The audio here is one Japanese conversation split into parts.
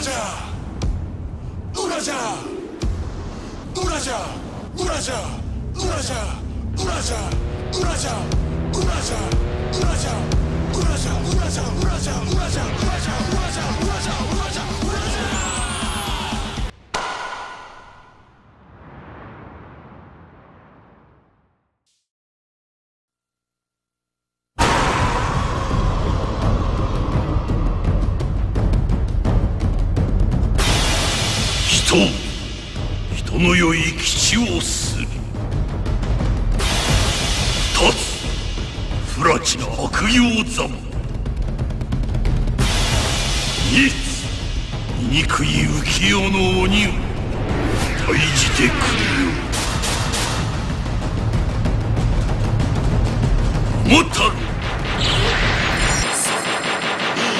じゃうらじゃうらじゃうらじゃうらじゃうらじゃうらじゃうらじゃうらじゃうらじゃうらじゃうらじゃうらじゃうらじゃうらじゃうらじゃうらじゃうらじゃうらじゃ人の良い吉をする。二つ不埒な悪行ざま。二つ醜い浮世の鬼を退じてくれよ。桃太郎、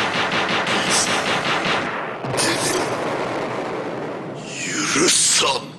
許さん。